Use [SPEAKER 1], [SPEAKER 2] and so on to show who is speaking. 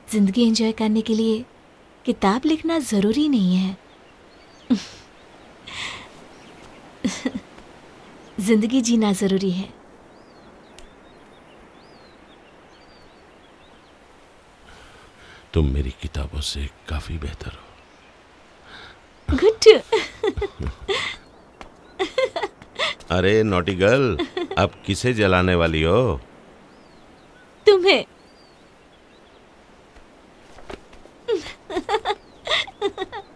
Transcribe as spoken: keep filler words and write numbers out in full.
[SPEAKER 1] जिंदगी एंजॉय करने के लिए किताब लिखना ज़रूरी नहीं है। जिंदगी जीना ज़रूरी है।
[SPEAKER 2] तुम मेरी किताबों से काफी बेहतर हो।
[SPEAKER 1] गुड।
[SPEAKER 2] अरे नॉटी गर्ल, अब किसे जलाने वाली हो?
[SPEAKER 1] तुम्हें।